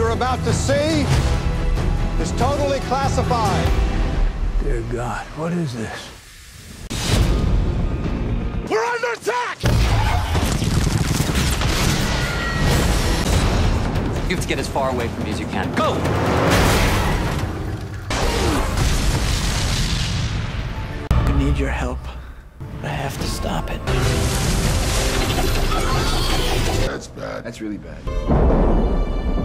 you're about to see is totally classified. Dear God, what is this? We're under attack! You have to get as far away from me as you can. Go! I need your help. I have to stop it. That's bad. That's really bad.